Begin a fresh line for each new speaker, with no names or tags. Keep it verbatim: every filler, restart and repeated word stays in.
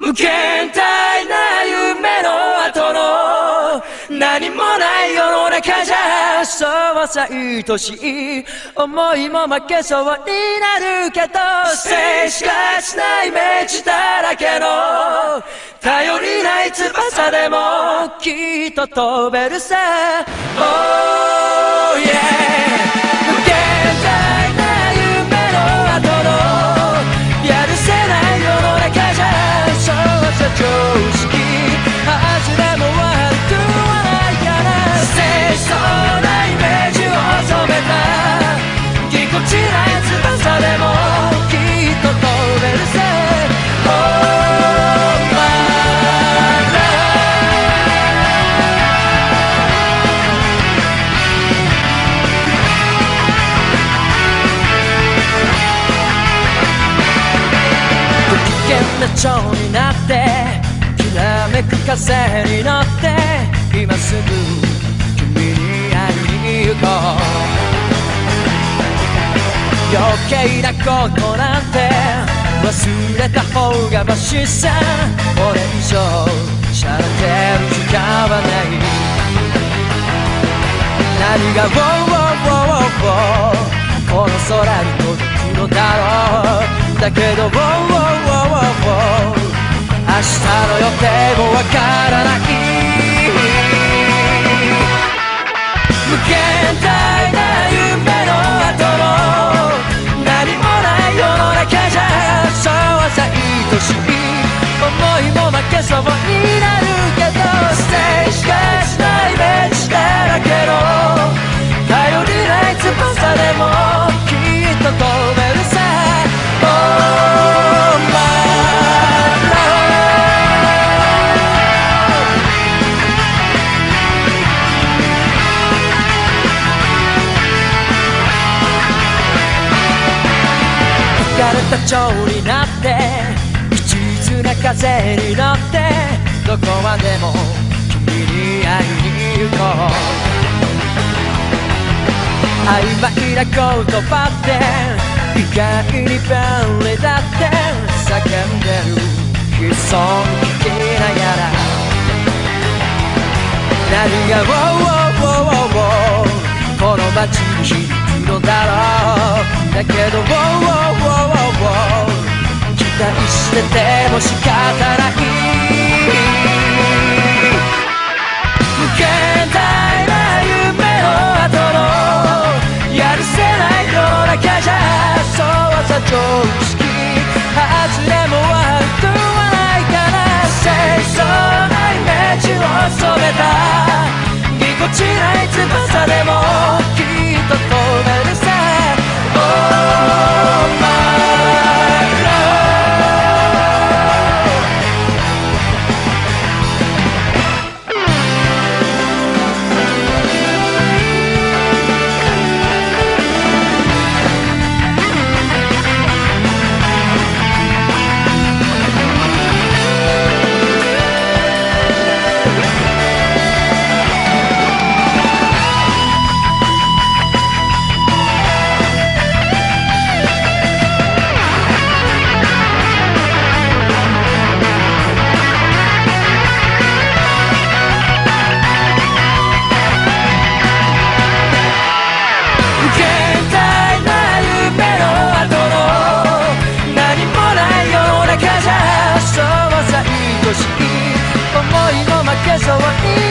無限大な夢の後の何もない世の中じゃ、そうさ愛しい思いも負けそうになるけど、静しかしないイメージだらけの頼りない翼でもきっと飛べるさ。 Oh yeah、 無限大な夢の後のやるせない世の中じゃ、そうさ常識外れも悪くはないから、清楚なイメージを染めたぎこちない翼でもきっと飛べるさ。 Oh my love、 不機嫌な蝶になってきらめく風に乗って今すぐ君に会いに行こう。余計なことなんて忘れた方がマシさ、これ以上しゃれてる時間はない。何が「ウォーウォーウォーウォー」この空に届くのだろう。だけど「ウォーウォーウォーウォーウォー」明日の予定もわからない。無限大な夢の後の何もない世の中じゃ、そうさ愛しい思いも負けそうになるけど、静しかしないイメージだらけの頼りない翼でもきっと飛べるさ。 Oh my疲れた蝶になって一途な風に乗ってどこまでも君に会いに行こう。曖昧な言葉って意外に便利だって叫んでる悲壮聞きながら、何が「ウォーウォーウォーウォーウォー」この街に響くのだろう。だけど「ウォーウォーウォーウォーウォー」期待してても仕方ない。無限大な夢の後のやるせない世の中じゃ、そうさ常識外れも悪くはないから、清楚なイメージを染めたぎこちない翼でもきっと飛べるさ。 Oh my love、思いも負けそうに